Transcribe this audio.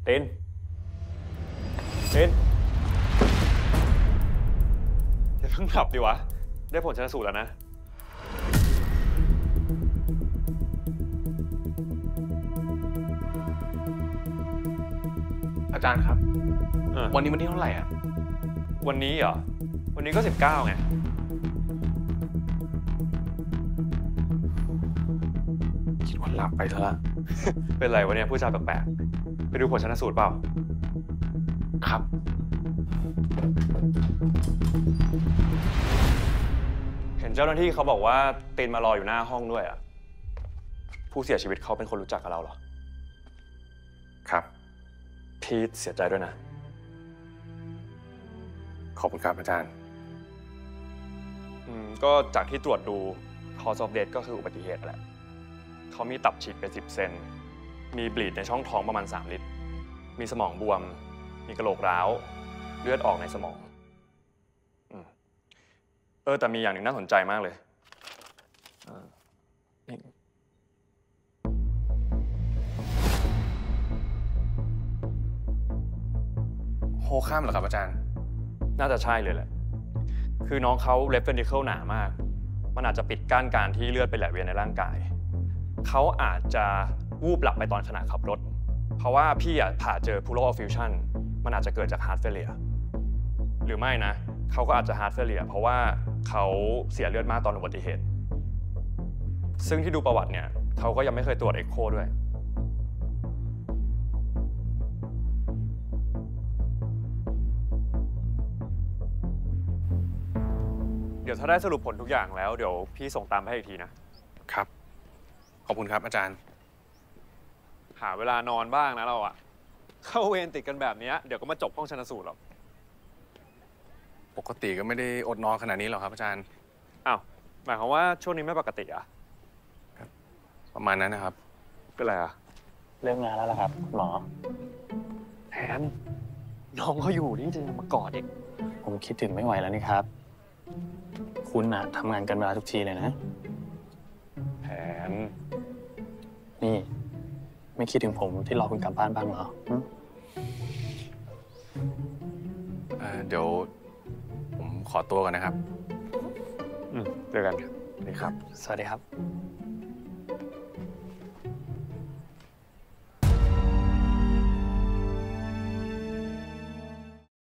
ตินตินอย่าเพิ่งหลับดิวะได้ผลชันสูตรแล้วนะอาจารย์ครับวันนี้วันที่เท่าไหร่อ่ะวันนี้เหรอวันนี้ก็19ไงคิดว่าหลับไปซะละเป็นไรวะเนี่ยผู้ชายแปลกๆไปดูผลชันสูตรเปล่าครับเห็นเจ้าหน้าที่เขาบอกว่าตินมารออยู่หน้าห้องด้วยอ่ะผู้เสียชีวิตเขาเป็นคนรู้จักกับเราเหรอครับพี่เสียใจด้วยนะขอบคุณครับอาจารย์ก็จากที่ตรวจดู cause of death ก็คืออุบัติเหตุแหละเขามีตับฉีกเป็น10 เซนมีบลีดในช่องท้องประมาณ3 ลิตรมีสมองบวมมีกระโหลกร้าวเลือดออกในสมองแต่มีอย่างหนึ่งน่าสนใจมากเลยโฮข้ามเหรอครับอาจารย์น่าจะใช่เลยแหละคือน้องเขา left ventricle หนามากมันอาจจะปิดกั้นการที่เลือดไปไหลเวียนในร่างกายเขาอาจจะวูบหลับไปตอนขณะขับรถเพราะว่าพี่ผ่าเจอ pleural effusion มันอาจจะเกิดจาก heart failure หรือไม่นะเขาก็อาจจะ heart failure เพราะว่าเขาเสียเลือดมากตอนอุบัติเหตุซึ่งที่ดูประวัติเนี่ยเขาก็ยังไม่เคยตรวจเอ็กโคด้วยเดี๋ยวถ้าได้สรุปผลทุกอย่างแล้วเดี๋ยวพี่ส่งตามให้อีกทีนะครับขอบคุณครับอาจารย์หาเวลานอนบ้างนะเราอะเข้าเวรติดกันแบบนี้เดี๋ยวก็มาจบห้องชันสูตรหรอกปกติก็ไม่ได้อดนอนขนาดนี้หรอกครับอาจารย์อ้าวหมายความว่าช่วงนี้ไม่ปกติอะประมาณนั้นนะครับเป็นไรอะเริ่มงานแล้วล่ะครับหมอแทนน้องเขาอยู่นี่จะมากอดอีกผมคิดถึงไม่ไหวแล้วนี่ครับคุณน่ะทำงานกันเวลาทุกทีเลยนะแทนนี่ไม่คิดถึงผมที่รอคุณกลับบ้านบ้างเหรอเดี๋ยวผมขอตัวก่อนนะครับเจอกันนี่ครับสวัสดีครับ